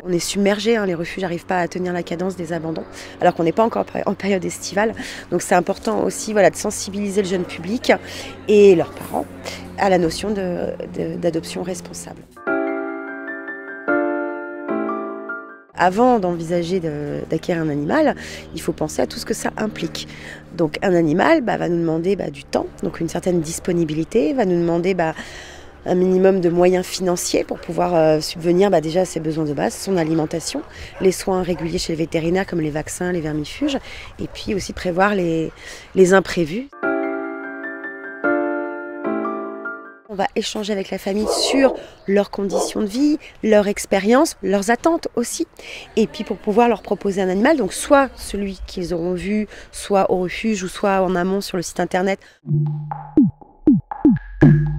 On est submergé, les refuges n'arrivent pas à tenir la cadence des abandons, alors qu'on n'est pas encore en période estivale. Donc c'est important aussi de sensibiliser le jeune public et leurs parents à la notion d'adoption responsable. Avant d'envisager d'acquérir un animal, il faut penser à tout ce que ça implique. Donc un animal va nous demander du temps, donc une certaine disponibilité, va nous demander un minimum de moyens financiers pour pouvoir subvenir déjà à ses besoins de base, son alimentation, les soins réguliers chez le vétérinaire comme les vaccins, les vermifuges, et puis aussi prévoir les imprévus. On va échanger avec la famille sur leurs conditions de vie, leur expérience, leurs attentes aussi. Et puis pour pouvoir leur proposer un animal, donc soit celui qu'ils auront vu, soit au refuge ou soit en amont sur le site internet.